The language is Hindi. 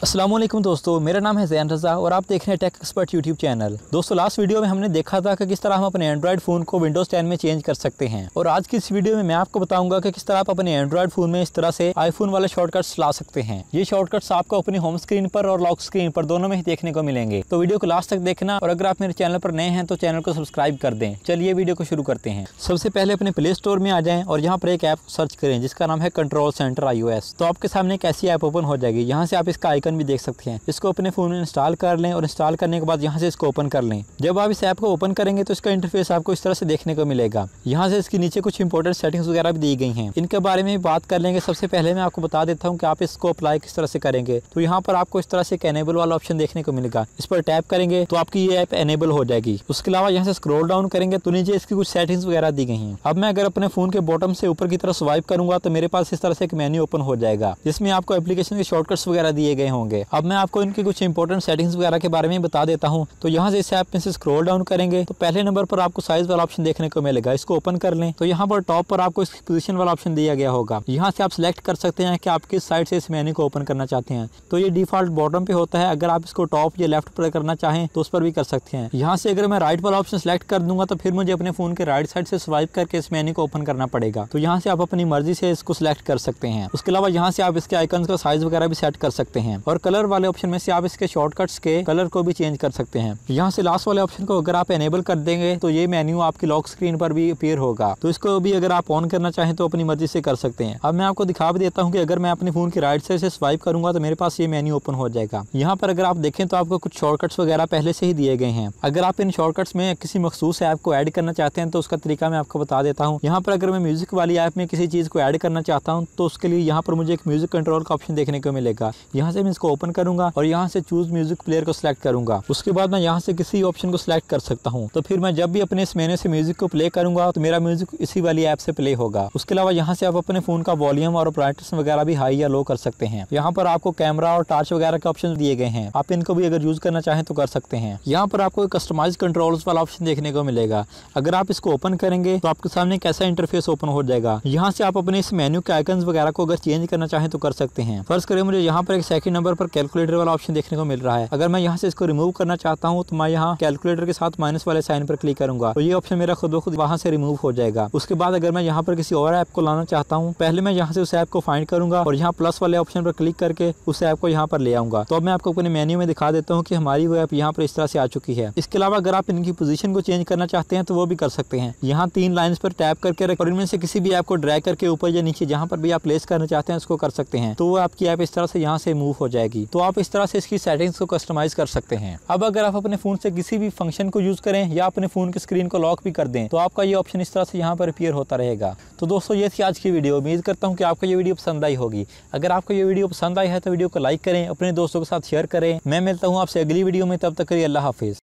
अस्सलाम वालेकुम दोस्तों, मेरा नाम है ज़ैन रज़ा और आप देख रहे हैं टेक एक्सपर्ट यूट्यूब चैनल। दोस्तों लास्ट वीडियो में हमने देखा था कि किस तरह हम अपने एंड्रॉयड फ़ोन को विंडोज़ 10 में चेंज कर सकते हैं और आज की इस वीडियो में मैं आपको बताऊंगा कि किस तरह आप अपने एंड्रॉयड फ़ोन में इस तरह से आईफोन वाले शॉर्टकट्स ला सकते हैं। ये शॉर्टकट्स आपको अपनी होम स्क्रीन पर और लॉक स्क्रीन पर दोनों में ही देखने को मिलेंगे, तो वीडियो को लास्ट तक देखना और अगर आप मेरे चैनल पर नए हैं तो चैनल को सब्सक्राइब कर दें। चलिए वीडियो को शुरू करते हैं। सबसे पहले अपने प्ले स्टोर में आ जाएं और यहाँ पर एक ऐप सर्च करें जिसका नाम है कंट्रोल सेंटर iOS। तो आपके सामने एक ऐसी ऐप ओपन हो जाएगी। यहाँ से आप इसका आइकन भी देख सकते हैं। इसको अपने फोन में इंस्टॉल कर लें और इंस्टॉल करने के बाद यहाँ से इसको ओपन कर लें। जब आप इस ऐप को ओपन करेंगे तो इसका इंटरफेस आपको इस तरह से देखने को मिलेगा। यहाँ से इसके नीचे कुछ इंपॉर्टेंट सेटिंग्स वगैरह भी दी गई हैं, इनके बारे में बात कर लेंगे। सबसे पहले मैं आपको बता देता हूँ कि आप इसको अप्लाई किस तरह से करेंगे। तो यहाँ पर आपको इस तरह से एक एनेबल वाला ऑप्शन देखने को मिलेगा। इस पर टैप करेंगे तो आपकी ये ऐप एनेबल हो जाएगी। उसके अलावा यहाँ से स्क्रॉल डाउन करेंगे तो नीचे इसकी कुछ सेटिंग्स वगैरह दी गई हैं। अब मैं अगर अपने फोन के बॉटम से ऊपर की तरफ स्वाइप करूंगा तो मेरे पास इस तरह से एक मेन्यू ओपन हो जाएगा जिसमें आपको एप्लीकेशन के शॉर्टकट्स वगैरह दिए गए होंगे। अब मैं आपको इनके कुछ इंपॉर्टेंट सेटिंग्स वगैरह के बारे में बता देता हूं। तो यहाँ से इस ऐप में से स्क्रॉल डाउन करेंगे तो पहले नंबर पर आपको साइज वाला ऑप्शन देखने को मिलेगा। इसको ओपन कर लें तो यहाँ पर टॉप पर आपको इसकी पोजीशन वाला ऑप्शन दिया गया होगा। यहाँ से आप सिलेक्ट कर सकते हैं कि आप किस साइड से इस मेन्यू को ओपन करना चाहते हैं। तो ये डिफॉल्ट बॉटम पे होता है, अगर आप इसको टॉप या लेफ्ट पर करना चाहें तो उस पर भी कर सकते हैं। यहाँ से अगर मैं राइट वाला ऑप्शन सेलेक्ट कर दूंगा तो फिर मुझे अपने फोन के राइट साइड से स्वाइप करके इस मेन्यू को ओपन करना पड़ेगा। तो यहाँ से आप अपनी मर्जी से इसको सिलेक्ट कर सकते हैं। उसके अलावा यहाँ से आप इसके आइकन का साइज वगैरह भी सेट कर सकते हैं और कलर वाले ऑप्शन में से आप इसके शॉर्टकट्स के कलर को भी चेंज कर सकते हैं। यहाँ से लास्ट वाले ऑप्शन को अगर आप एनेबल कर देंगे तो ये मेन्यू आपकी लॉक स्क्रीन पर भी अपीयर होगा। तो इसको भी अगर आप ऑन करना चाहें तो अपनी मर्जी से कर सकते हैं। अब मैं आपको दिखा भी देता हूँ कि अगर मैं अपने फोन की राइट साइड से स्वाइप करूंगा तो मेरे पास ये मेन्यू ओपन हो जाएगा। यहाँ पर अगर आप देखें तो आपको कुछ शॉर्टकट्स वगैरह पहले से ही दिए गए हैं। अगर आप इन शॉर्टकट्स में किसी मखसूस ऐप को ऐड करना चाहते हैं तो उसका तरीका मैं आपको बता देता हूँ। यहाँ पर अगर मैं म्यूजिक वाली ऐप में किसी चीज को ऐड करना चाहता हूँ तो उसके लिए यहाँ पर मुझे एक म्यूजिक कंट्रोल का ऑप्शन देखने को मिलेगा। यहाँ से मैं इसको ओपन करूंगा और यहाँ से चूज म्यूजिक प्लेयर को सिलेक्ट करूंगा। उसके बाद मैं यहाँ से किसी ऑप्शन को सिलेक्ट कर सकता हूँ। तो फिर मैं जब भी अपने इस मेन्यू से म्यूजिक को प्ले करूंगा तो मेरा म्यूजिक इसी वाली ऐप से प्ले होगा। उसके अलावा यहाँ से आप अपने फोन का वॉल्यूम और ब्राइटनेस वगैरह भी हाई या लो कर सकते हैं। यहाँ पर आपको कैमरा और टॉर्च वगैरह के ऑप्शन दिए गए हैं, आप इनको भी अगर यूज करना चाहें तो कर सकते हैं। यहाँ पर आपको कस्टमाइज कंट्रोल्स वाला ऑप्शन देखने को मिलेगा। अगर आप इसको ओपन करेंगे तो आपके सामने कैसा इंटरफेस ओपन हो जाएगा। यहाँ से आप अपने इस मेन्यू के आइकन्स वगैरह को अगर चेंज करना चाहें तो कर सकते हैं। फर्स्ट करें मुझे यहाँ पर एक सेकंड नंबर पर कैलकुलेटर वाला ऑप्शन देखने को मिल रहा है। अगर मैं यहाँ से इसको रिमूव करना चाहता हूँ तो मैं यहाँ कैलकुलेटर के साथ माइनस वाले साइन पर क्लिक करूंगा तो ये ऑप्शन मेरा खुद ब खुद वहां से रिमूव हो जाएगा। उसके बाद अगर मैं यहाँ पर किसी और ऐप को लाना चाहता हूँ, पहले मैं यहाँ से उस ऐप को फाइंड करूंगा और यहाँ प्लस वाले ऑप्शन पर क्लिक करके उस ऐप को यहाँ पर ले आऊंगा। तो अब मैं आपको अपने मेन्यू में दिखा देता हूँ कि हमारी वो ऐप यहाँ पर इस तरह से आ चुकी है। इसके अलावा अगर आप इनकी पोजीशन को चेंज करना चाहते हैं तो वो भी कर सकते हैं। यहाँ 3 लाइन्स पर टैप करके और इनमें से किसी भी ऐप को ड्रैग करके ऊपर या नीचे जहाँ पर भी आप प्लेस करना चाहते हैं उसको कर सकते हैं। तो वो आपकी ऐप इस तरह से यहाँ से मूव हो जाएगी। तो आप इस तरह से इसकी सेटिंग्स को कस्टमाइज कर सकते हैं। अब अगर आप अपने फोन से किसी भी फंक्शन को यूज करें या अपने फोन की स्क्रीन को लॉक भी कर दें तो आपका ये ऑप्शन इस तरह से यहाँ पर अपीयर होता रहेगा। तो दोस्तों ये थी आज की वीडियो। उम्मीद करता हूँ कि आपको ये वीडियो पसंद आई होगी। अगर आपको ये वीडियो पसंद आई है तो वीडियो को लाइक करें, अपने दोस्तों के साथ शेयर करें। मैं मिलता हूँ आपसे अगली वीडियो में, तब तक के लिए अल्लाह हाफिज।